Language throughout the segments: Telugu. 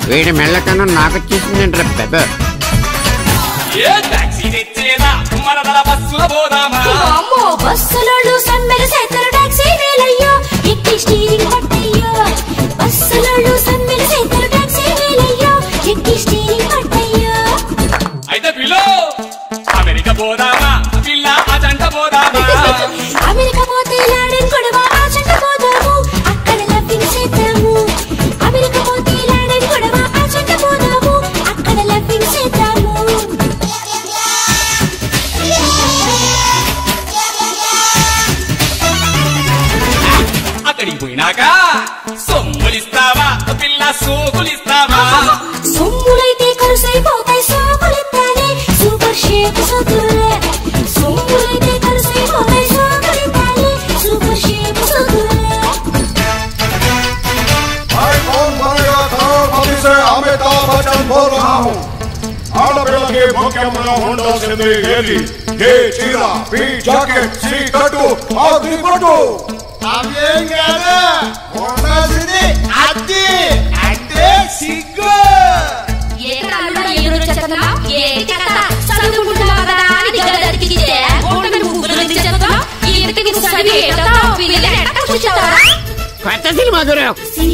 వీడి మెల్లకన్నా నాకు చేసిందంటారా బాబా. బస్సులోళ్ళు సమ్మెల సేతర టాక్సీ వేలయ్యో ఎక్కి స్టీరింగ్ పట్టయ్యో. బస్సులోళ్ళు సమ్మెల సేతర టాక్సీ వేలయ్యో ఎక్కి స్టీరింగ్ పట్టయ్యో. అయితే పిల్లో అమెరికా పోదామా పిల్ల అజంట పోదామా. అమెరికా పోతే లాడెన్ గొడవ అజంట పోదాము అక్కడ లవ్వింగ్ చేద్దాము. అమెరికా పోతే లాడెన్ గొడవ అజంట పోదాము అక్కడ లవ్వింగ్ చేద్దాము. అక్కడికి పోయినాక సొమ్ములిస్తావా పిల్ల సోకులిస్తావా. సొమ్ములైతే కరుసైపోతాయి సోకులిస్తానే సూపర్ షేప్ సోకులే. సొమ్ములైతే కరుసైపోతాయి సోకులిస్తానే సూపర్ షేప్ సోకులే. अमिताभ बच्चन बोल रहा हूँ। ఆడపిల్లకి ముఖ్యంగా ఉండాల్సింది ఏది? ఏ చీర, బి జాకెట్, సి కట్టు, ఆ దిపట్టు. అవేం కాదు ఉండాల్సింది అద్దె అంటే సిగ్గు. కొత్త సినిమా దొరక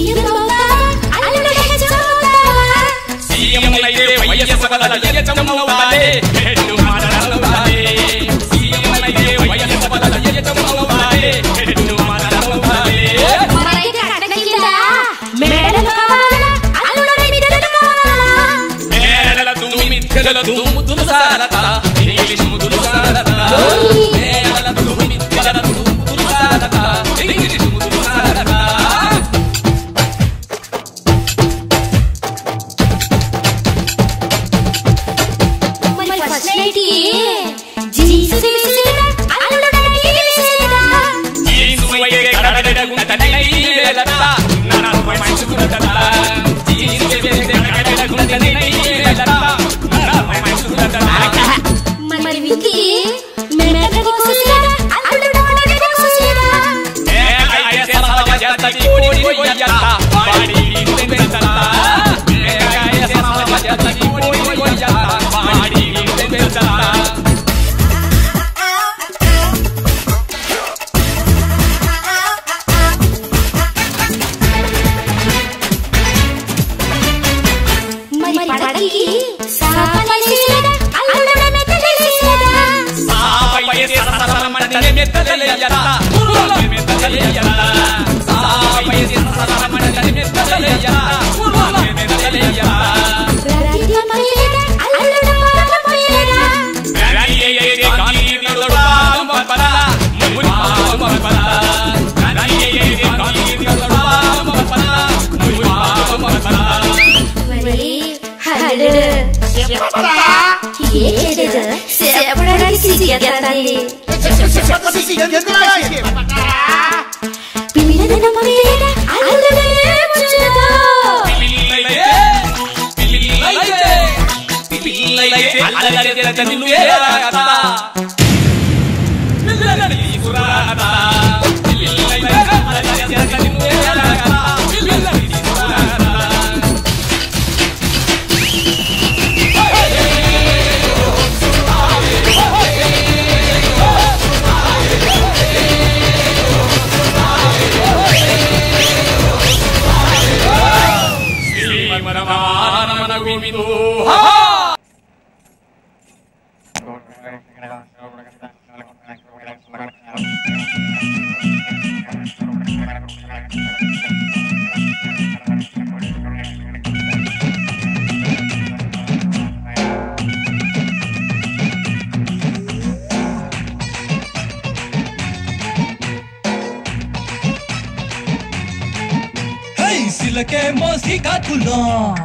సిలకే మో శ్రీకాకుళం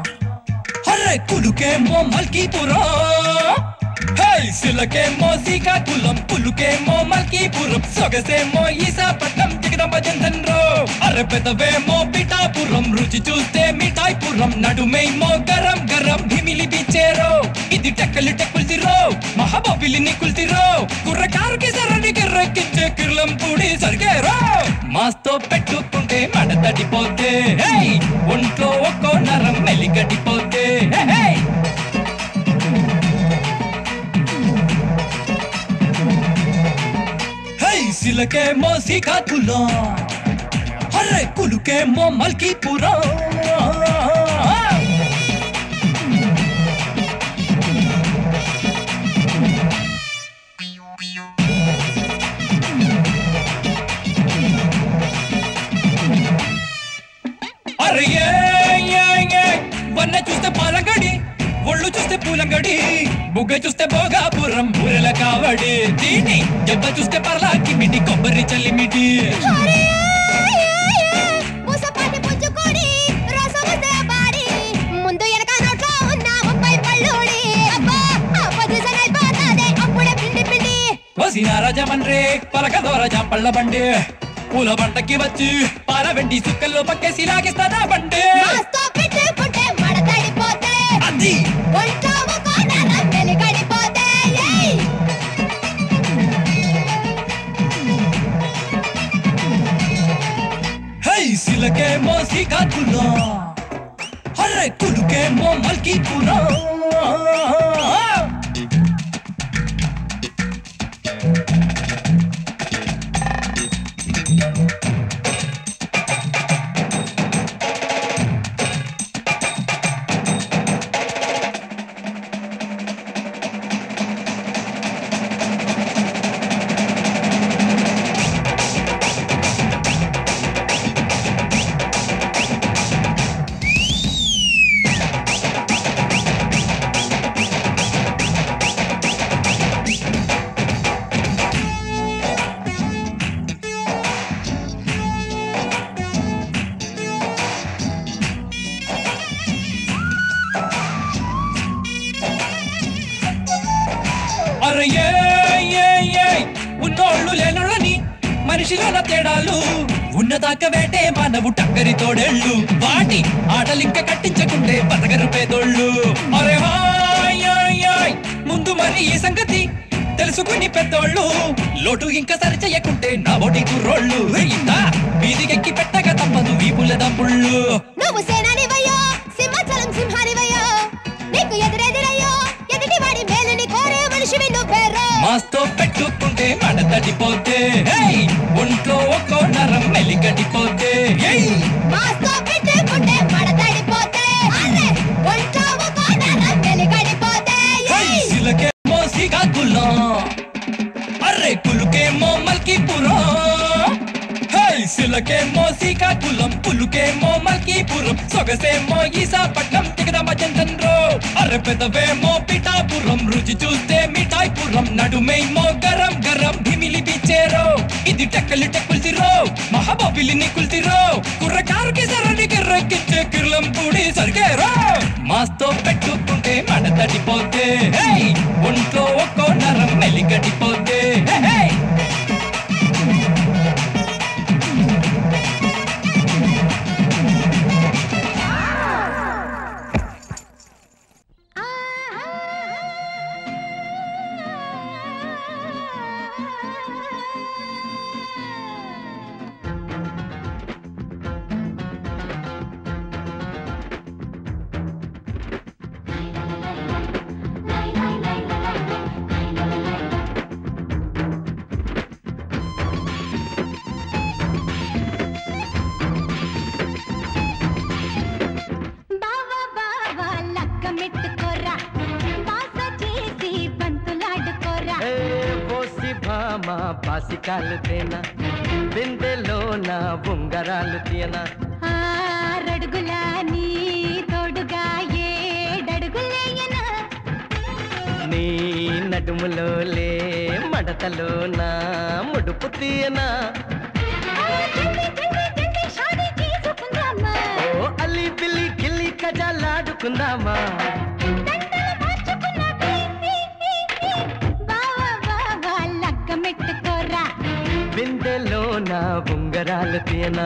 హర్రే కులుకే మో మల్కీపురం. హే సిలకే మో శ్రీకాకుళం కులుకే మో మల్కీపురం సొగసే మో ఈసాపట్నం జగదంబ జంధన్ రో. అర్రె పెదవే మో పిఠాపురం రుచి చూస్తే మిఠాయిపురం నడుమై మో గరం గరం భిమిలి బిచ్చేరో. ఇది టెక్కలి టెక్కలిట కుల్తిరో మహాబాబిలిని కుల్తిరో కుర్రకారుకి సర్రనికి రెక్కించే కిర్లం పూడి సరిగేరో మాస్తో పెట్టుకుంటే మడ తడిపోతే ఒంట్లో ఒక్కో నరం మెలిగడిపోతే సిలకే మో సికాకులో అరే కులుకే మో మల్కీపురం అరే వన్న చూస్తే పాలంగడి ఒళ్ళు చూస్తే పూలంగడి బుగ్గ చూస్తే భోగాపురం బూరెల కావడి దీని దెబ్బ చూస్తే పర్లాకి మిడి కొబ్బరి చల్లిమిడి ముందు వెనక నోట్లో ఉన్న 30 పళ్ళుడి అప్పుడే పిండి పిండి వసినారాజమన్రే పలకదోర జాంపళ్ళ బండి పూల బంటకి వచ్చి పాల వెండి సుక్కల్లో పక్కేసి లాగిస్తానా బండి అది సిలకే మో సికాకులో అరే కులుకే మో మల్కీపురం ఉన్నోళ్ళు లేనోళ్ళని మనిషిలోన తేడాలు ఉన్నదాకా వేటే మానవు టక్కరి తోడేళ్ళు వాటి ఆటలింక కట్టించకుంటే బతకరు పేదోళ్ళు అరే హాయ్ ముందు మరి ఈ సంగతి తెలుసుకుని పెద్దోళ్ళు లోటు ఇంకా సరి చెయ్యకుంటే నా బోటి కుర్రోళ్ళు వీధికెక్కి పెట్టగా తప్పదు వీపుల దంపుళ్ళు నువ్వు సేనానివయ్యో సింహాచలం సింహానివయ్యో నీకు ఎదురెదురయ్యో ఎదుటి వాడి మేలుని కోరే మనిషివి నువ్వేరో మాస్తో పెట్టుకుంటే మడ తడిపోతే ఒంట్లో ఒక్కో నరం మెలిగడిపోతే మాస్తో పెట్టుకుంటే మడ తడిపోతే ఒంట్లో ఒక్కో నరం మెలిగడిపోతే సిలకే మో సికాకులో అరే కులుకే మో మల్కీపురం సిలకే మో సికాకులం పులుకే మో మల్కీపురం సొగసే మో ఈసాపట్నం తిగదమ చంద్రో అరే పెదవేమో పిఠాపురం రుచి చూస్తే మిఠాయిపురం నడుమేమో గరం గరం భిమిలి బిచ్చేరో ఇది టెక్కలిట కుల్తిరో మహాబాబిలిని కుల్తిరో కుర్రకారుకి సర్రనికి రెక్కించే కిర్లం పూడి సరిగేరో మాస్తో పెట్టుకుంటే మడ తడిపోతే ఒంట్లో ఒక్కో నరం మెలిగడిపోతే బాసికాలు తేనా బిందెలోన ఉంగరాలు తీయనా ఆరడుగులా నీ తోడుగా ఏడడుగులేయనా నీ నడుములోలే మడతలోన ముడుపు తీయనా ఓ అల్లి పిల్లి కిల్లి కజాలాడుకుందామా బిందెలోన ఉంగరాలు తీయనా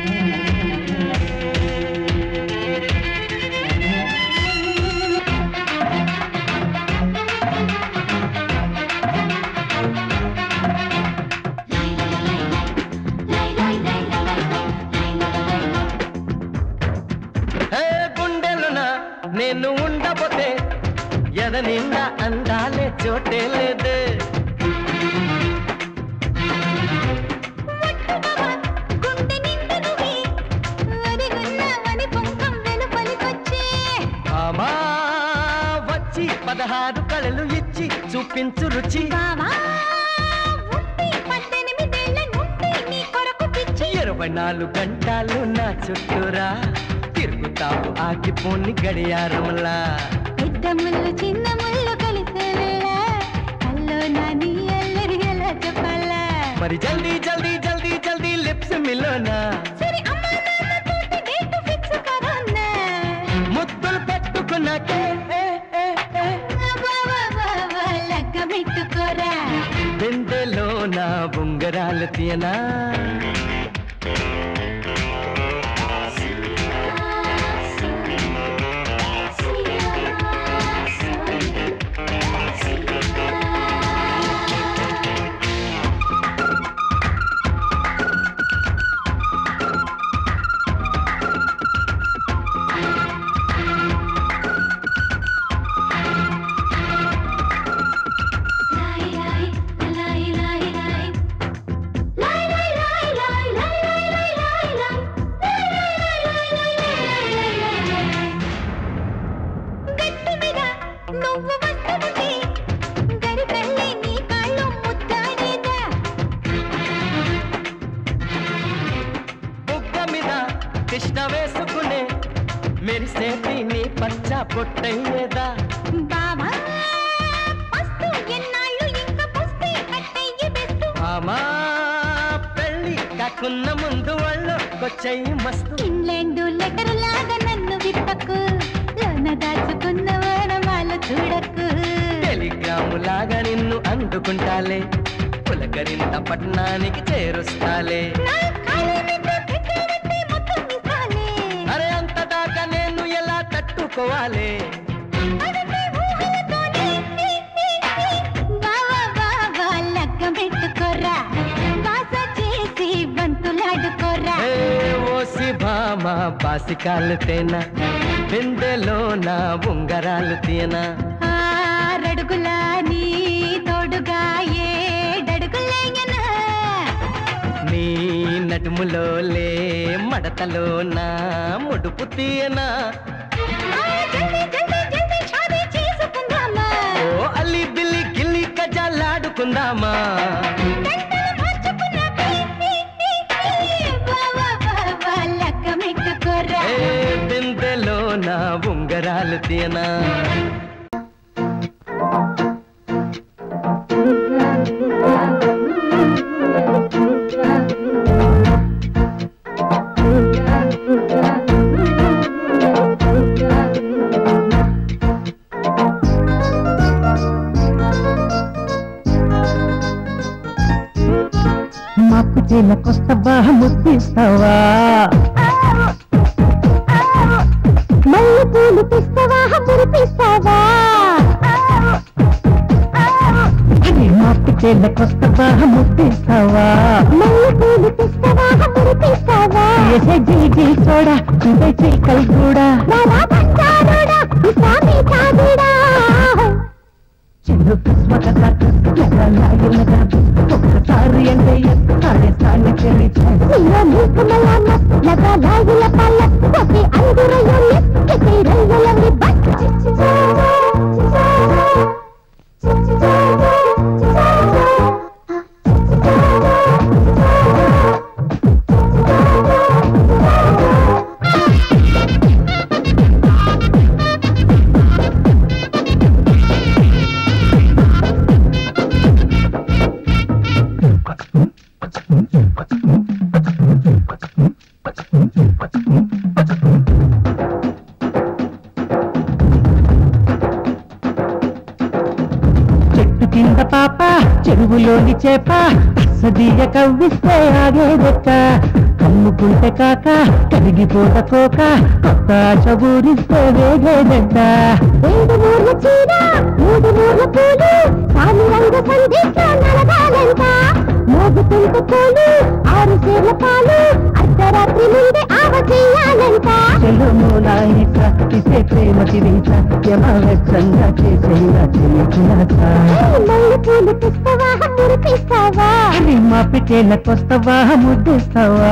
నేను ఉండబోతే ఎద నిండా అందాలే చోటే లేదు అమ్మా వచ్చి 16 కళలు ఇచ్చి చూపించు రుచి 24 గంటలు నా చుట్టూరా తిరుగుతావు ఆగిపోని గడియారంలా పెద్ద ముళ్ళు చిన్న ముళ్ళు కలిసే వేళ అల్లో నాని అల్లరి ఎలా చెప్పాలా మరి జల్దీ జల్దీ జల్దీ జల్దీ లిప్స్ మిలోనా సరే అమ్మా నాన్న తోటి డేట్ ఫిక్స్ కరోనా ముద్దులు పెట్టుకున్నాకే లగ్గ పెట్టుకోరా బిందెలో నా ఉంగరాలు తీయనా కృష్ణ వేసుకునే మెరిసే నీ పచ్చ పొట్టయ్యేదా బావా పస్తు ఎన్నాళ్ళు ఇంకా పుస్తే కట్టయ్యి బెస్ట్ మామా పెళ్ళి కాకున్న ముందు వాళ్ళు కొచ్చయ్యి మస్తు ఇంగ్లాండ్ లెటర్ లాగా నన్ను విప్పకు లోన దాచుకున్న వాడమాలు చూడకు టెలిగ్రాము లాగా నిన్ను అందుకుంటాలే పులకరింత పట్టణానికి చేరుస్తాలే అరే అంత దాకా నేను ఎలా తట్టుకోవాలి పెట్టుకోరా బాస చేసి బంతులాడుకోరా ఓసి భామ బాసికాలు తేనా బిందెలో నా ఉంగరాలు తీయనా 6 అడుగుల నీ తోడుగా 7 అడుగులేయనా నీ నడుములో లే మడతలో నా ముడుపు తీయనా ఓ అల్లి బిల్లి గిల్లి కజాలాడుకుందామా బిందెలో నా ఉంగరాలు తీయనా మాకు జీలకొస్తవా ముద్దిస్తావా మళ్ళీ పూలు పిస్తావా మురిపిస్తావా మాకు జీలకొస్తవా ముద్దిస్తావా మళ్ళీ పూలు పిస్తావా మురిపిస్తావా ఏసే జీజీ సోడా ఇదే చీకల్ కూడా చిన్న పుష్పకథ ఒక్కసారి అంటే ఎక్కడే స్థాయి చెట్టు కింద పాప చెరువులోని చేప సదియ కవ్విస్తే ఆగేదెక్క కమ్ముకుంటే కాక కరిగిపోత కోక కొత్త ఆశ ఊరిస్తే వేగేదంట 2 మూర్ల చీర 3 మూర్ల పూలు సామి రంగ సందేశం నలగాలంట మోగుతుంటే కోలు 6 సేర్ల పాలు అర్ధరాత్రి ముందే ఆవ చేయాలంట చెల్లుమూలాయిత ఇసే ప్రేమ తిరిగిత యమవచ్చంగా చేసేలా చెల్లికులాట మళ్ళీ పూలు తెస్తావా మురిపిస్తావా మా పిటేళ్ళకొస్తావా ముద్దిస్తావా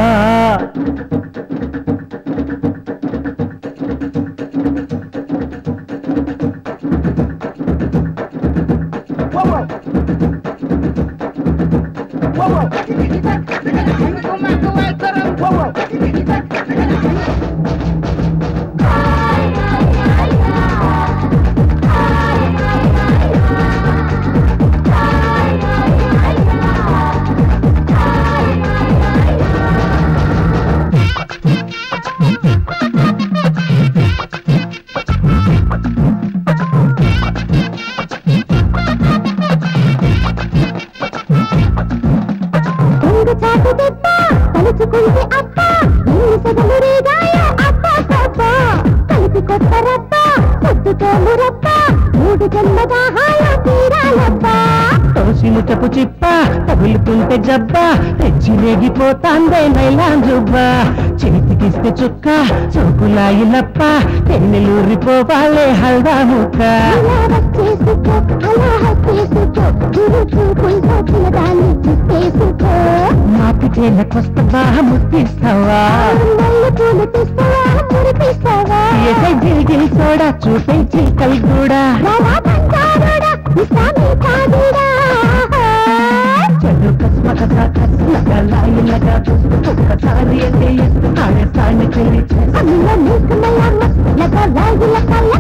తలుచుకుంటే అప్ప ఎన్ని సెగలు రేగాయో అప్ప పాప కలిపి కొత్త రప్ప పొద్దుతో మురప్ప 3 జన్మగా హాయ తీరాలప్ప తోసి ముచ్చపు చిప్ప తగులుతుంటే జబ్బ తెచ్చి రేగిపోతాందే నైలాన్ జుబ్బ చేతికిస్తే చుక్క చోకులాయిలప్ప తెన్నెలూరిపోవాలే హల్దా ముక్క ఇలా వచ్చేసుకో అలా హచ్చేసుకో గురు చూపులతో పిల్లదాన్ని చూసేసుకో మా పిటేళ్ళకొస్తావా ముద్దిస్తావా మళ్ళీ పూలు తెస్తావా మురిపిస్తావా ఎసై జిల్ సోడా చూపై చిల్కల్ కూడా రారా బంగారుడా ఇస్తామి కాదుడా చెడు కస్మకసా కస్మగా లాయిలగా ఒక్కసారి అంటే ఆడతాన్ని చెల్లి అమ్మ నీకు మళ్ళా లగ రాజుల కళ్ళ